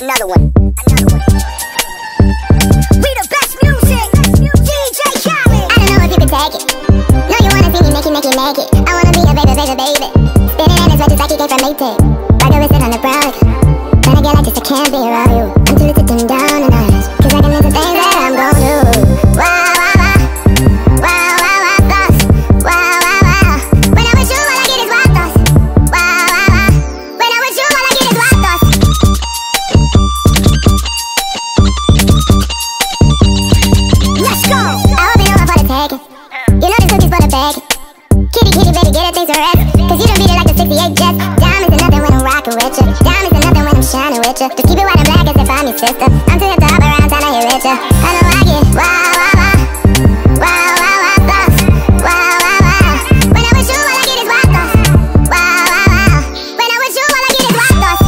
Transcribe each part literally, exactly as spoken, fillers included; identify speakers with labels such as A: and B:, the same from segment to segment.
A: another one. Another one. We the best music. D J Khaled. I don't know if you can take it. No, you wanna see me make it, make it, make it. I wanna be a baby, baby, baby. Spinning in as much as I can get from Maytag. Like a wrist on the brown. Tryna get like this, I can't be around you. I'm too little to dim down a notch. Cause I can into things that I'm gon' do. Wow, wow, wow. Wow, wow, wow, thoughts. Wow, wow, wow. When I'm with you, all I get is wild thoughts. Wow, wow, wow. When I'm with you, all I get is wild thoughts. Let's go. I hope you know I'm for the taking. You know this cookie's for the bag. Kitty, kitty, baby, get it, things to rest. Cause you done beat it like the sixty-eight Jets. Diamonds are nothing when I'm rockin' with ya. Diamonds are nothing when I'm shining with ya. Just keep it white and black as if I'm your sister. I'm too hip to hop around, time to hit richer. I know I get wow, wow, wow. Wow, wow, wow, thoughts. Wow, wow, wow. When I'm with you, all I get is wild thoughts. Wow, wow, wow. When I'm with you, all I get is wild thoughts.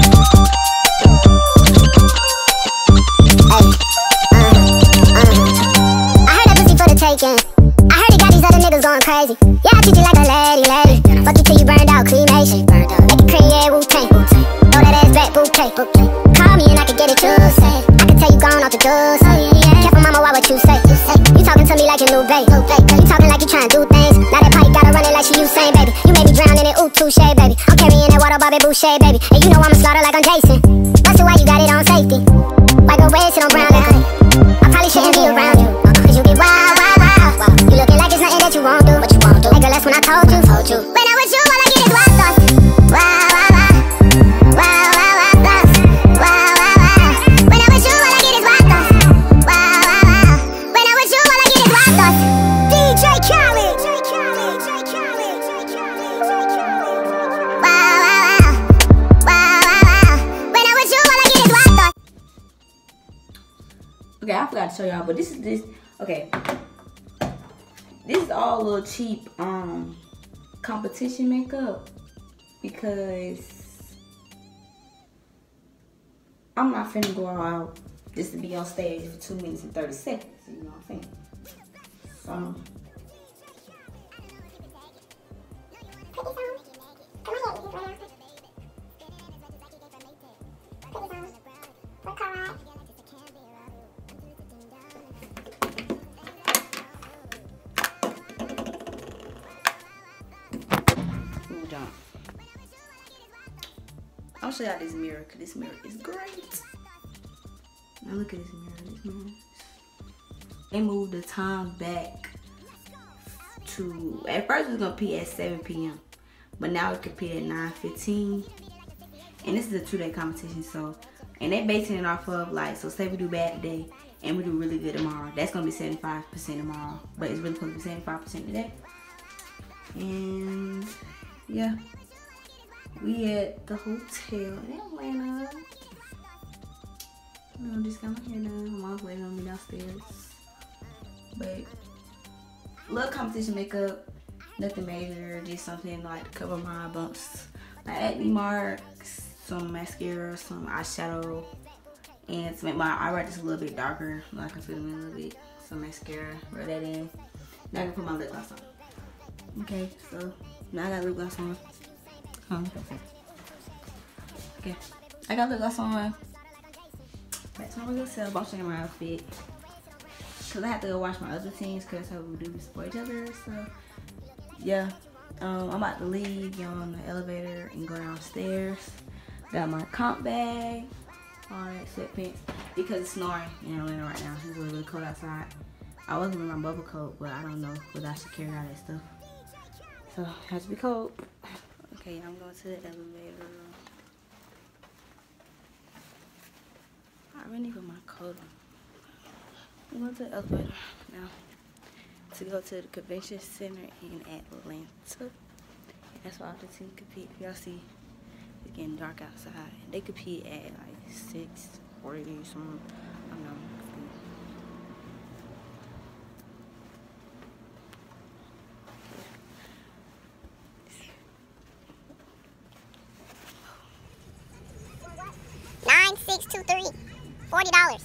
A: Hey, uh, uh. I heard that pussy for the taking. I heard it got these other niggas going crazy. Yeah, I treat you like a lady, lady. Fuck you till you burned out, cremation. Make it cream, yeah, Wu-Tang. Throw that ass back, bouquet. Call me and I can get it, you say. I can tell you gone off the doors. Careful, mama, why what you say? You talking to me like your new babe. You talking like you trying to do things. Now that pipe gotta run it like she Usain, baby. You made me drown in it, ooh, touche, baby. I'm carrying that water, Bobby Boucher, baby. And you know I'ma slaughter like I'm Jason. Busted why you got it on safety. White girl red, shit on brown liquor. I probably shouldn't be around you. Cause you get wild, wild, wild. You looking like there's nothing that you won't do. What you won't do? Hey girl, that's when I told you. Told you. When I'm with you, all I get is wild thoughts. Wow, wow, wow. Wow, wow, wow, thoughts. Wow, wow, wow. When I'm with you, all I get is wild thoughts. Wow, wow, wow. When I'm with you, all I get is wild thoughts. D J Khaled. Wow, wow, wow. Wow, wow, wow. When I'm with you, all I get is wild thoughts.
B: Okay, I forgot to show y'all, but this is this. Okay, this is all a little cheap um competition makeup because I'm not finna go out just to be on stage for two minutes and thirty seconds. You know what I'm saying? So. I'll show y'all this mirror because this mirror is great. Now look at this mirror. This mirror. They moved the time back to, at first it was gonna be at seven P M but now it could be at nine fifteen. And this is a two-day competition, so and they're basing it off of like, so say we do bad today and we do really good tomorrow. That's gonna be seventy-five percent tomorrow, but it's really supposed to be seventy-five percent today. And yeah. We at the hotel in Atlanta. I'm just got my hair done. Mom's waiting on me downstairs. But little competition makeup, nothing major, just something like to cover my bumps, like acne marks, some mascara, some eyeshadow, and to make my eyebrow just a little bit darker, like I can fill them in a little bit. Some mascara, rub that in. Now I can put my lip gloss on. Okay, so now I got lip gloss on. Oh, okay, I got lip gloss on. Back to my regular self. I'm showing my outfit because I have to go watch my other teams because that's how we do this for each other. So yeah, um, I'm about to leave, get on the elevator and go downstairs. Got my comp bag, all that sweatpants because it's snowing in Atlanta right now. It's really, really cold outside. I was wearing my bubble coat, but I don't know whether I should carry all that stuff. So it has to be cold. Okay, I'm going to the elevator. I really need to put my coat on. I'm going to the elevator now to go to the convention center in Atlanta. That's why the team compete. Y'all see, it's getting dark outside. They compete at like six forty or something. I don't know.
A: nine six two three, forty dollars.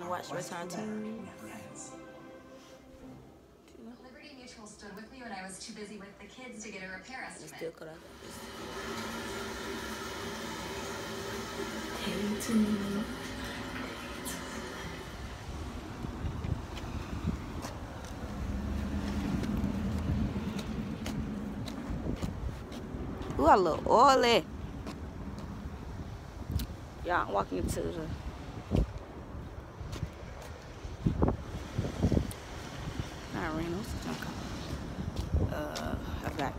B: watch Return to.
C: Liberty Mutual stood with me when I was too busy with the kids to get a repair estimate.
B: Still cut out. Hey to me. Ooh, a little oily. Y'all, I'm walking into the not Reno, what's the junk called? Uh, I forgot.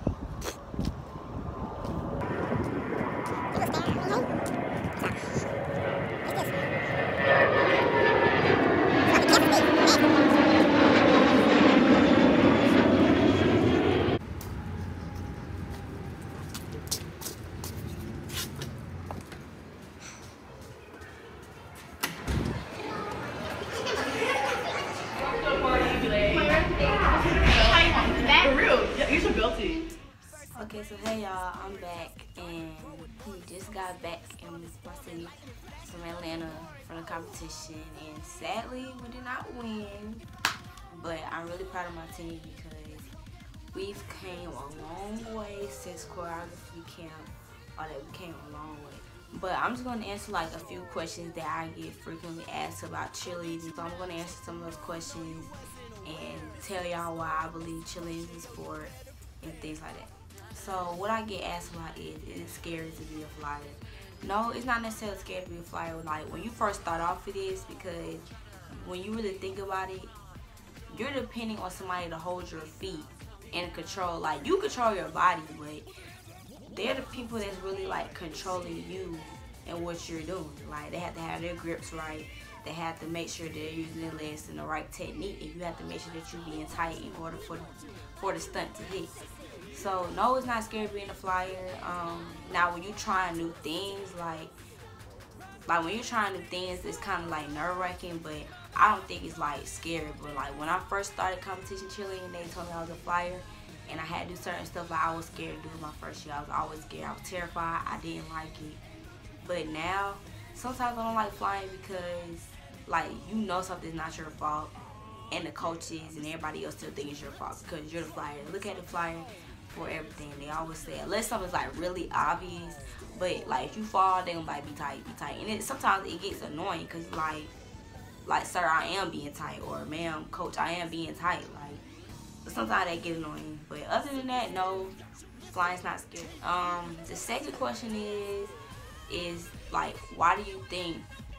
B: Okay, so hey y'all, I'm back and we just got back in my city from Atlanta from the competition, and sadly we did not win, but I'm really proud of my team because we've came a long way since choreography camp, or that we came a long way. But I'm just going to answer like a few questions that I get frequently asked about cheerleading. So I'm going to answer some of those questions and tell y'all why I believe cheerleading is a sport and things like that. So what I get asked about is, is it scary to be a flyer? No, it's not necessarily scary to be a flyer. Like when you first start off with this, because when you really think about it, you're depending on somebody to hold your feet and control. Like you control your body, but they're the people that's really like controlling you and what you're doing. Like they have to have their grips right. They have to make sure they're using their legs in the right technique, and you have to make sure that you're being tight in order for for the stunt to hit. So no, it's not scary being a flyer. Um, now when you trying new things, like like when you're trying new things, it's kind of like nerve wracking, but I don't think it's like scary. But like when I first started competition cheerleading, they told me I was a flyer, and I had to do certain stuff like I was scared to do my first year. I was always scared. I was terrified. I didn't like it. But now, sometimes I don't like flying because like you know something's not your fault, and the coaches and everybody else still think it's your fault because you're the flyer. Look at the flyer for everything. They always say, unless something's like really obvious, but like if you fall, they gonna like be tight, be tight. And it, sometimes it gets annoying because like, like sir, I am being tight, or ma'am, coach, I am being tight. Like, but sometimes they get annoying. But other than that, no, flying's not scary. Um, the second question is, is like, why do you think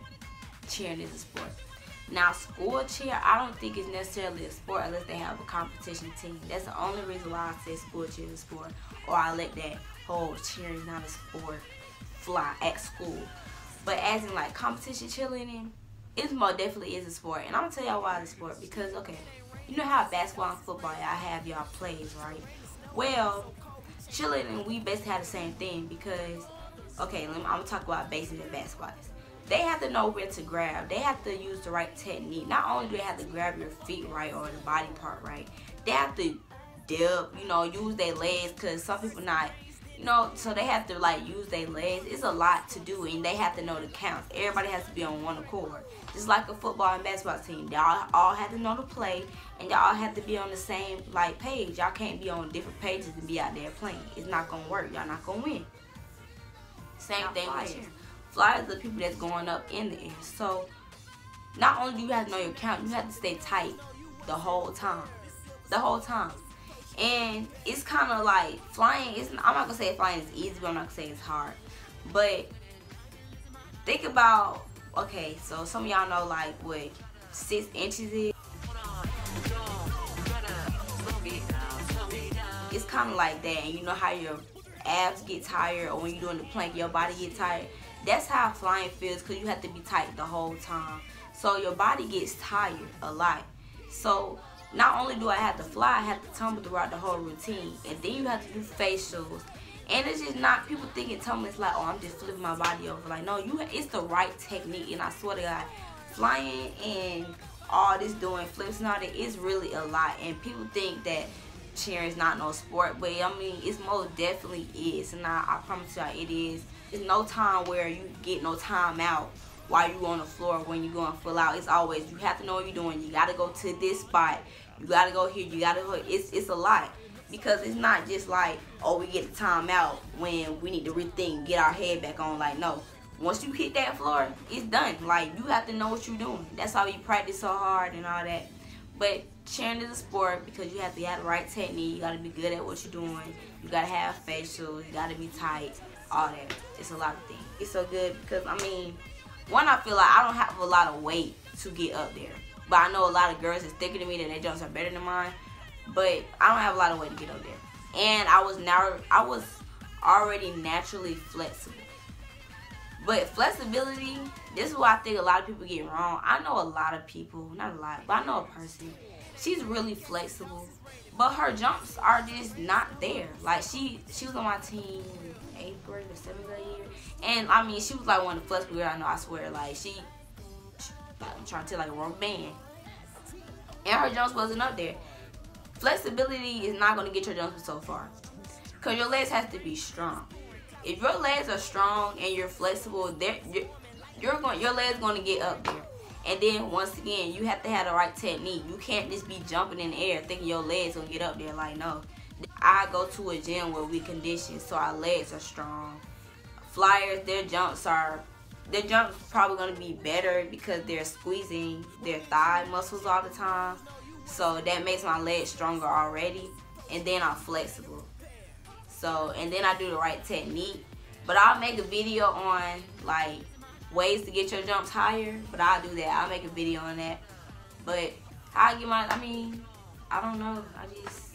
B: cheering is a sport? Now, school cheer, I don't think it's necessarily a sport unless they have a competition team. That's the only reason why I say school cheer is a sport, or I let that whole cheering is not a sport fly at school. But as in like competition cheerleading, it most definitely is a sport. And I'm gonna tell y'all why it's a sport. Because okay, you know how basketball and football y'all have y'all plays, right? Well, cheerleading, we basically have the same thing because okay, I'm gonna talk about basic and basketball. They have to know where to grab. They have to use the right technique. Not only do they have to grab your feet right or the body part right, they have to dip, you know, use their legs, because some people not, you know, so they have to like use their legs. It's a lot to do, and they have to know the counts. Everybody has to be on one accord. Just like a football and basketball team. Y'all all have to know the play, and y'all have to be on the same like page. Y'all can't be on different pages and be out there playing. It's not gonna work. Y'all not gonna win. Same thing with cheer. Flyers are the people that's going up in the air. So not only do you have to know your count, you have to stay tight the whole time. The whole time. And it's kind of like flying, it's, I'm not going to say flying is easy, but I'm not going to say it's hard. But think about, okay, so some of y'all know like what six inches is. It's kind of like that. And you know how your abs get tired, or when you're doing the plank, your body get tired. That's how flying feels, because you have to be tight the whole time. So your body gets tired a lot. So not only do I have to fly, I have to tumble throughout the whole routine. And then you have to do facials. And it's just not, people thinking tumbling is like, oh, I'm just flipping my body over. Like, no, you, it's the right technique. And I swear to God, flying and all this doing flips and all that is really a lot. And people think that cheering is not no sport, but I mean, it's most definitely is. And I, I promise y'all it is. There's no time where you get no time out while you on the floor when you going full out. It's always, you have to know what you're doing. You got to go to this spot. You got to go here. You got to go. It's, it's a lot. Because it's not just like, oh, we get the time out when we need to rethink, get our head back on. Like, no. Once you hit that floor, it's done. Like, you have to know what you're doing. That's how you practice so hard and all that. But cheering is a sport because you have to have the right technique. You got to be good at what you're doing. You got to have facials. You got to be tight. All that. It's a lot of things. It's so good because, I mean, one, I feel like I don't have a lot of weight to get up there. But I know a lot of girls that's thicker than me that their jumps are better than mine. But I don't have a lot of weight to get up there. And I was now I was already naturally flexible. But flexibility, this is what I think a lot of people get wrong. I know a lot of people, not a lot, but I know a person. She's really flexible, but her jumps are just not there. Like she she was on my team eighth grade or seventh grade year. And I mean, she was like one of the flexible girls I know, I swear. Like she, she I'm trying to tell, like a rubber band. And her jumps wasn't up there. Flexibility is not going to get your jumps so far. Because your legs have to be strong. If your legs are strong and you're flexible, you're, you're going, your legs going to get up there. And then, once again, you have to have the right technique. You can't just be jumping in the air thinking your legs will get up there. Like, no. I go to a gym where we condition so our legs are strong. Flyers, their jumps are, their jumps probably going to be better because they're squeezing their thigh muscles all the time. So that makes my legs stronger already. And then I'm flexible. So, and then I do the right technique. But I'll make a video on, like, ways to get your jumps higher. But I'll do that. I'll make a video on that. But how I get my, I mean, I don't know. I just,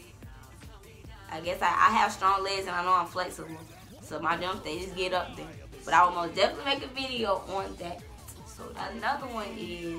B: I guess I, I have strong legs and I know I'm flexible. So my jumps, they just get up there. But I will most definitely make a video on that. So another one is,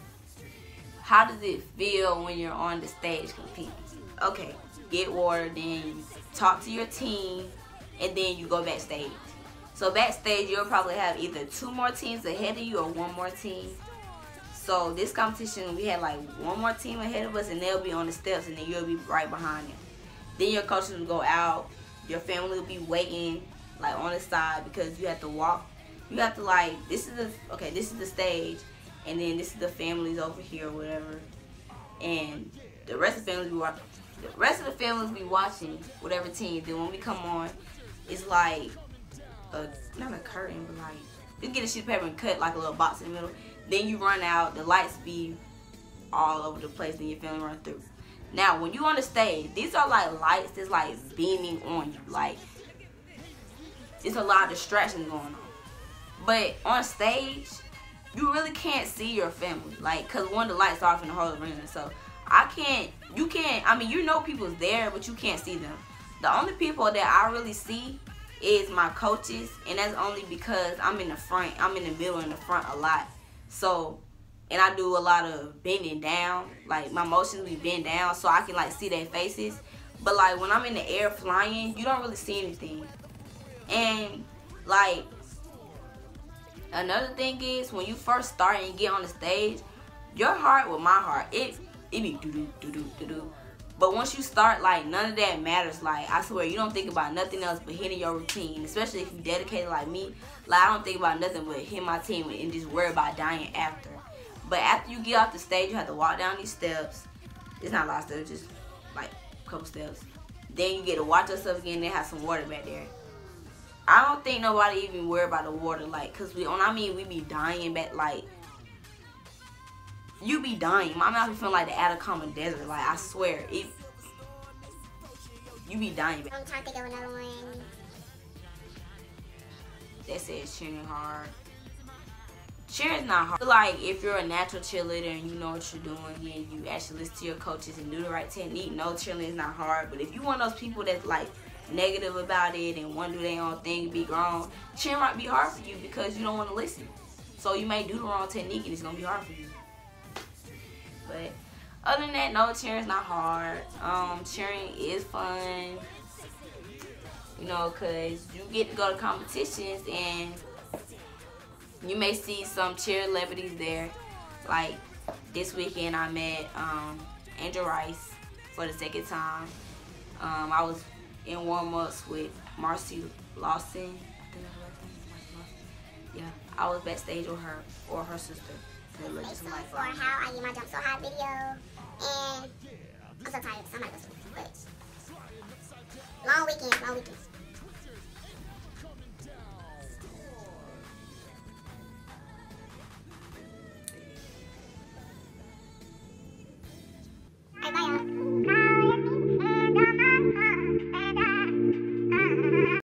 B: how does it feel when you're on the stage competing? Okay, get water, then you talk to your team, and then you go backstage. So backstage, you'll probably have either two more teams ahead of you or one more team. So this competition, we had like one more team ahead of us, and they'll be on the steps, and then you'll be right behind them. Then your coaches will go out. Your family will be waiting, like on the side, because you have to walk. You have to like, this is the, okay, this is the stage. And then this is the families over here or whatever. And the rest of the families be watching. The rest of the families be watching whatever team. Then when we come on, it's like a, not a curtain, but like you get a sheet of paper and cut like a little box in the middle. Then you run out, the lights be all over the place, then your family run through. Now when you on the stage, these are like lights that's like beaming on you. Like it's a lot of distractions going on. But on stage, you really can't see your family, like, cause one of the lights off in the whole arena. So I can't, you can't. I mean, you know people's there, but you can't see them. The only people that I really see is my coaches, and that's only because I'm in the front. I'm in the middle and the front a lot. So, and I do a lot of bending down, like my motions be bend down, so I can like see their faces. But like when I'm in the air flying, you don't really see anything. And like, another thing is, when you first start and get on the stage, your heart with my heart, it it be doo doo doo doo doo doo. But once you start, like, none of that matters. Like, I swear, you don't think about nothing else but hitting your routine. Especially if you dedicated like me. Like, I don't think about nothing but hitting my team and just worry about dying after. But after you get off the stage, you have to walk down these steps. It's not a lot of steps, just like a couple steps. Then you get to watch yourself again. They have some water back there. I don't think nobody even worry about the water, like, cause we on. I mean, we be dying back, like, you be dying. My mouth be feeling like the Atacama Desert. Like, I swear, it. You be dying.
A: I'm trying to think of another one.
B: That says cheering hard. Cheering is not hard. Like, if you're a natural cheerleader and you know what you're doing, and you actually listen to your coaches and do the right technique, no, cheerleading is not hard. But if you one of those people that's like negative about it and want to do their own thing, be grown, cheering might be hard for you because you don't want to listen. So you may do the wrong technique and it's going to be hard for you. But other than that, no, cheering is not hard. Um, cheering is fun. You know, because you get to go to competitions and you may see some cheer celebrities there. Like this weekend I met um, Angel Rice for the second time. Um, I was in warm-ups with Marcy Lawson. I think that's her name. Yeah, I was backstage with her or her sister. They looked just
A: So
B: like
A: for how I get my jump so high video, and I'm so tired. Somebody go sleep. But long weekends, long weekends.